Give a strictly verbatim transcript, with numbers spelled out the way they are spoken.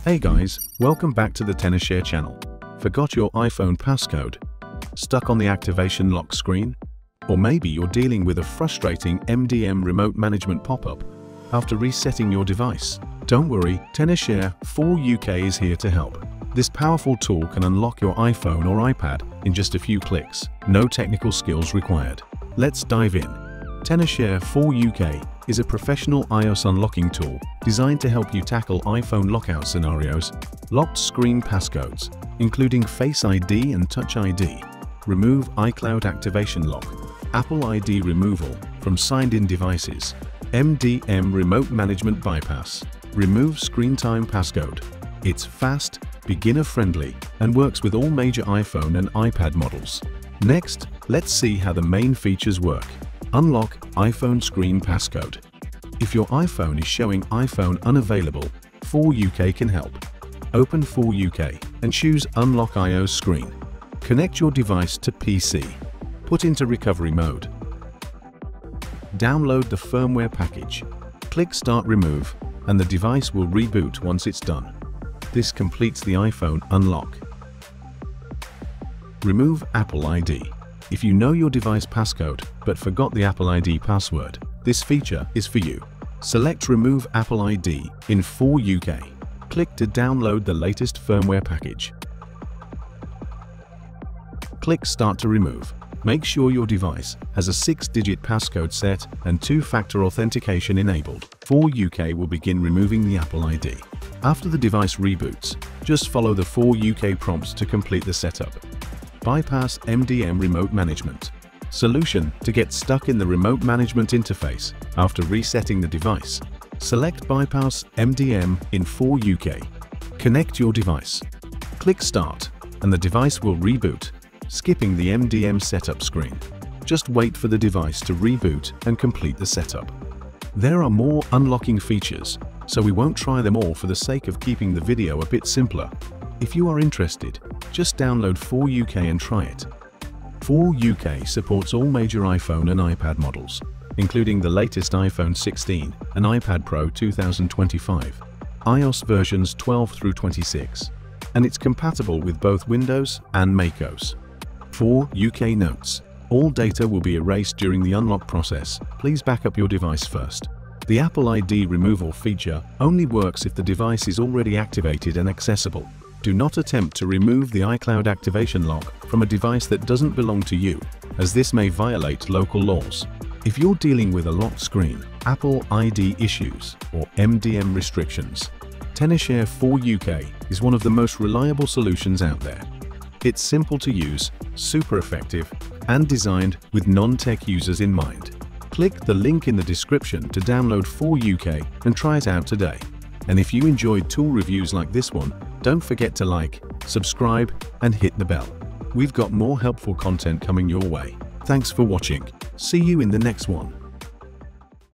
Hey guys, welcome back to the Tenorshare channel. Forgot your iPhone passcode? Stuck on the activation lock screen? Or maybe you're dealing with a frustrating M D M Remote Management pop-up after resetting your device? Don't worry, Tenorshare four U K is here to help. This powerful tool can unlock your iPhone or iPad in just a few clicks. No technical skills required. Let's dive in. Tenorshare four U K is a professional iOS unlocking tool designed to help you tackle iPhone lockout scenarios, locked screen passcodes, including Face I D and Touch I D, remove iCloud activation lock, Apple I D removal from signed-in devices, M D M Remote Management bypass, remove screen time passcode. It's fast, beginner-friendly, and works with all major iPhone and iPad models. Next, let's see how the main features work. Unlock iPhone screen passcode. If your iPhone is showing iPhone unavailable, four U K can help. Open four U K and choose Unlock iOS screen. Connect your device to P C. Put into recovery mode. Download the firmware package. Click Start Remove and the device will reboot once it's done. This completes the iPhone unlock. Remove Apple I D. If you know your device passcode but forgot the Apple I D password, this feature is for you. Select Remove Apple I D in four U K. Click to download the latest firmware package. Click Start to remove. Make sure your device has a six-digit passcode set and two-factor authentication enabled. four U K will begin removing the Apple I D. After the device reboots, just follow the four U K prompts to complete the setup. Bypass M D M Remote Management. Solution to get stuck in the remote management interface after resetting the device. Select Bypass M D M in four U K. Connect your device. Click Start and the device will reboot, skipping the M D M setup screen. Just wait for the device to reboot and complete the setup. There are more unlocking features, so we won't try them all for the sake of keeping the video a bit simpler. If you are interested, just download four U K and try it. four U K supports all major iPhone and iPad models, including the latest iPhone sixteen and iPad Pro two thousand twenty-five, iOS versions twelve through twenty-six, and it's compatible with both Windows and macOS. four U K notes. All data will be erased during the unlock process. Please back up your device first. The Apple I D removal feature only works if the device is already activated and accessible. Do not attempt to remove the iCloud activation lock from a device that doesn't belong to you, as this may violate local laws. If you're dealing with a locked screen, Apple I D issues, or M D M restrictions, Tenorshare four U K is one of the most reliable solutions out there. It's simple to use, super effective, and designed with non-tech users in mind. Click the link in the description to download four U K and try it out today. And if you enjoyed tool reviews like this one, don't forget to like, subscribe, and hit the bell. We've got more helpful content coming your way. Thanks for watching. See you in the next one.